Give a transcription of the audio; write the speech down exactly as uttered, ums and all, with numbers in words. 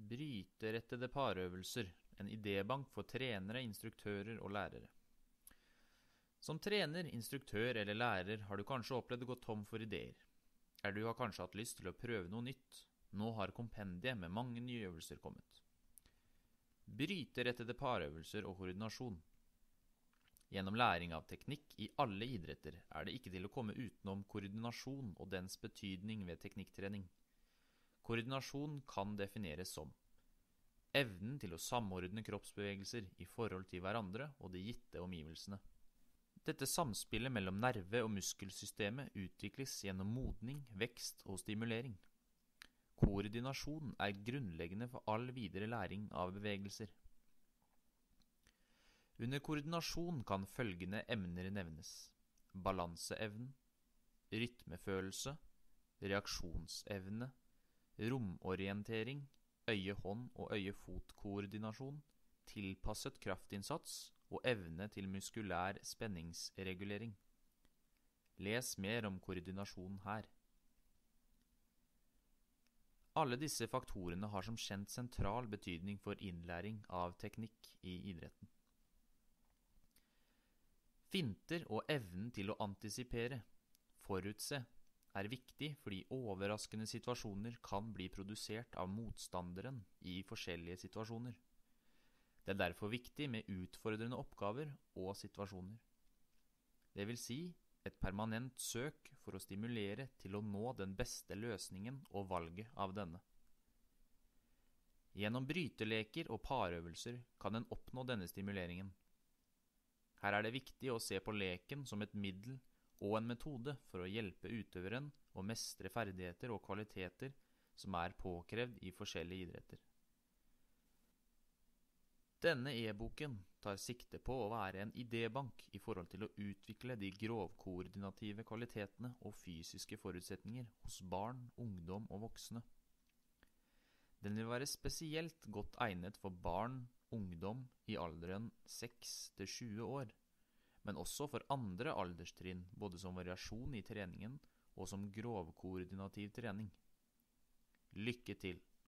Bryterettede parøvelser, en idébank for trenere, instruktører og lærere. Som trener, instruktør eller lærer har du kanskje opplevd å gå tom for ideer. Er du har kanskje hatt lyst til å prøve noe nytt. Nå har kompendiet med mange nye øvelser kommet. Bryterettede parøvelser og koordinasjon. Gjennom læring av teknikk i alle idretter er det ikke til å komme utenom koordinasjon og dens betydning ved teknikktrening. Koordinasjon kan defineres som evnen til å samordne kroppsbevegelser i forhold til hverandre og de gitte omgivelsene. Dette samspillet mellom nerve- og muskelsystemet utvikles gjennom modning, vekst og stimulering. Koordinasjon er grunnleggende for all videre læring av bevegelser. Under koordinasjon kan følgende emner nevnes: balanseevnen, rytmefølelse, reaksjonsevne, romorientering, øye-hånd- og øye-fot-koordinasjon, tilpasset kraftinnsats og evne til muskulær spenningsregulering. Les mer om koordinasjon her. Alle disse faktorene har som kjent sentral betydning for innlæring av teknikk i idretten. Finter og evnen til å antisipere, forutse, er viktig fordi overraskende situasjoner kan bli produsert av motstanderen i forskjellige situasjoner. Det er derfor viktig med utfordrende oppgaver og situasjoner. Det vil si et permanent søk for å stimulere til å nå den beste løsningen og valget av denne. Gjennom bryteleker og parøvelser kan en oppnå denne stimuleringen. Her er det viktig å se på leken som et middel og en metode for å hjelpe utøveren å mestre ferdigheter og kvaliteter som er påkrevd i forskjellige idretter. Denne e-boken tar sikte på å være en idébank i forhold til å utvikle de grovkoordinative kvalitetene og fysiske forutsetninger hos barn, ungdom og voksne. Den vil være spesielt godt egnet for barn, ungdom i alderen seks til tjue år, men også for andre alderstrinn, både som variasjon i treningen og som grovkoordinativ trening. Lykke til!